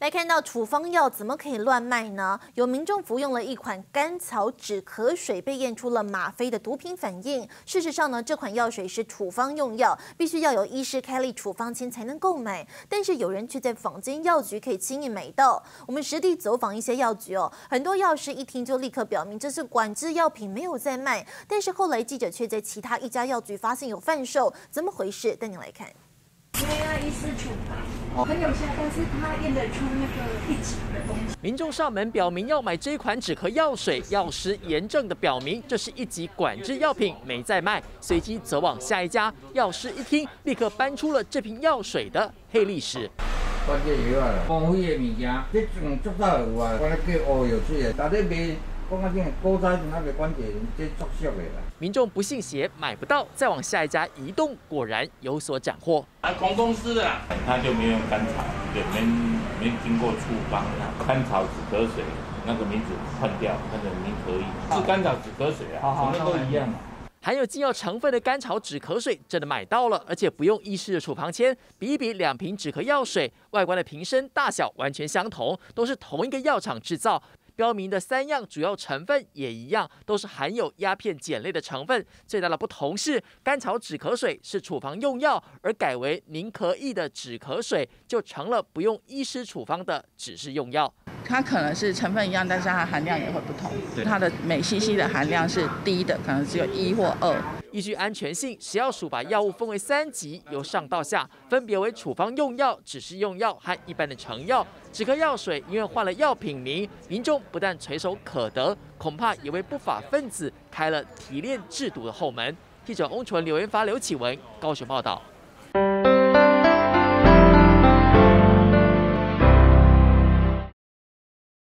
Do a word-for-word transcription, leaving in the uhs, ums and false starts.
来看到处方药怎么可以乱卖呢？有民众服用了一款甘草止咳水，被验出了吗啡的毒品反应。事实上呢，这款药水是处方用药，必须要有医师开立处方签才能购买。但是有人却在坊间药局可以轻易买到。我们实地走访一些药局哦，很多药师一听就立刻表明这是管制药品，没有在卖。但是后来记者却在其他一家药局发现有贩售，怎么回事？带你来看。 因为要医师处方，很有效，但是他验得出那个一级的东西。 民众上门表明要买这款止咳药水，药师严正的表明这是一级管制药品，没在卖。随即走往下一家，药师一听，立刻搬出了这瓶药水的黑历史。 管制药啊，公费的物件，这种足早有啊，我咧叫乌药水的，但咧卖。 讲啊，这古早那个管制，这作俗的啦。 民众不信邪，买不到，再往下一家移动，果然有所斩获。 啊，同公司的啦，他就没有甘草，也没没经过处方啊，甘草止咳水那个名字换掉，那个名可以是甘草止咳水啊，什么都一样啊。 含有禁药成分的甘草止咳水真的买到了，而且不用医师的处方签，比一比两瓶止咳药水，外观的瓶身大小完全相同，都是同一个药厂制造。 标明的三样主要成分也一样，都是含有鸦片碱类的成分。最大的不同是，甘草止咳水是处方用药，而改为宁可益的止咳水就成了不用医师处方的指示用药。 它可能是成分一样，但是它含量也会不同。它的每 C C 的含量是低的，可能只有一或二。 依据安全性，食药署把药物分为三级，由上到下分别为处方用药、指示用药和一般的成药。止咳药水因为换了药品名，民众不但垂手可得，恐怕也为不法分子开了提炼制毒的后门。记者翁纯、刘元发、刘启文高雄报道。